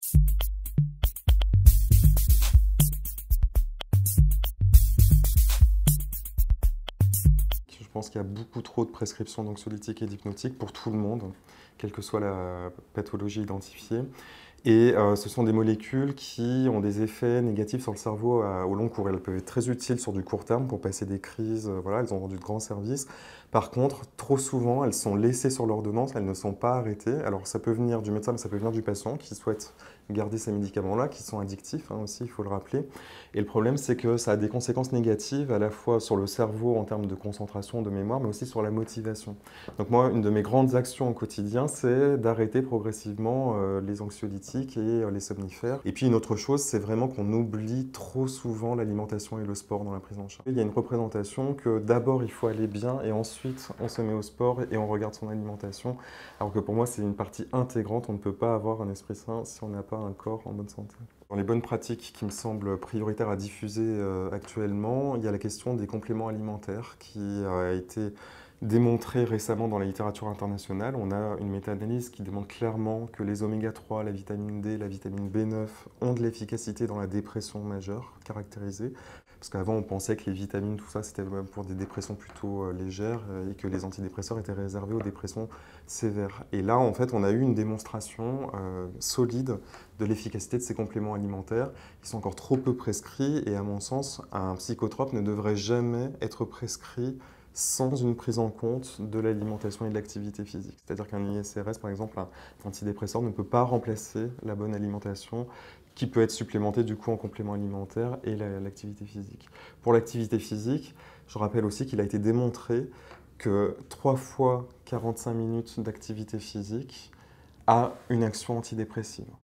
Je pense qu'il y a beaucoup trop de prescriptions d'anxiolytiques et d'hypnotiques pour tout le monde, quelle que soit la pathologie identifiée. Et ce sont des molécules qui ont des effets négatifs sur le cerveau au long cours. Elles peuvent être très utiles sur du court terme pour passer des crises, voilà, elles ont rendu de grands services. Par contre, trop souvent, elles sont laissées sur l'ordonnance, elles ne sont pas arrêtées. Alors ça peut venir du médecin, mais ça peut venir du patient qui souhaite garder ces médicaments-là, qui sont addictifs aussi, il faut le rappeler. Et le problème, c'est que ça a des conséquences négatives à la fois sur le cerveau en termes de concentration, de mémoire, mais aussi sur la motivation. Donc moi, une de mes grandes actions au quotidien, c'est d'arrêter progressivement les anxiolytiques et les somnifères. Et puis une autre chose, c'est vraiment qu'on oublie trop souvent l'alimentation et le sport dans la prise en charge. Il y a une représentation que d'abord il faut aller bien et ensuite on se met au sport et on regarde son alimentation. Alors que pour moi, c'est une partie intégrante. On ne peut pas avoir un esprit sain si on n'a pas un corps en bonne santé. Dans les bonnes pratiques qui me semblent prioritaires à diffuser actuellement, il y a la question des compléments alimentaires qui a été démontrée récemment dans la littérature internationale. On a une méta-analyse qui démontre clairement que les oméga 3, la vitamine D, la vitamine B9 ont de l'efficacité dans la dépression majeure caractérisée. Parce qu'avant, on pensait que les vitamines, tout ça, c'était pour des dépressions plutôt légères et que les antidépresseurs étaient réservés aux dépressions sévères. Et là, en fait, on a eu une démonstration solide de l'efficacité de ces compléments alimentaires qui sont encore trop peu prescrits. Et à mon sens, un psychotrope ne devrait jamais être prescrit sans une prise en compte de l'alimentation et de l'activité physique. C'est-à-dire qu'un ISRS, par exemple, un antidépresseur, ne peut pas remplacer la bonne alimentation qui peut être supplémentée du coup en complément alimentaire et l'activité physique. Pour l'activité physique, je rappelle aussi qu'il a été démontré que 3 fois 45 minutes d'activité physique a une action antidépressive.